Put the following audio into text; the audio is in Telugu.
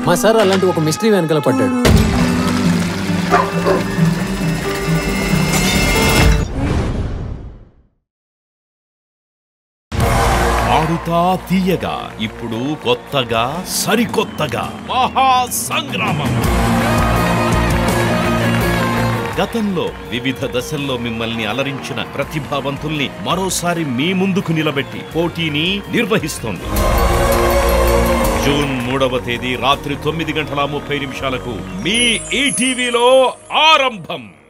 మా సార్ అలాంటి ఒక మిస్టరీ వెనకాల పడ్డాడు. ఆడుతా తీయగా ఇప్పుడు కొత్తగా సరికొత్తగా మహా సంగ్రామం. గతంలో వివిధ దశల్లో మిమ్మల్ని అలరించిన ప్రతిభావంతుల్ని మరోసారి మీ ముందుకు నిలబెట్టి పోటీని నిర్వహిస్తోంది. జూన్ 3వ తేదీ రాత్రి 9:30 మీ ఈటీవీలో ఆరంభం.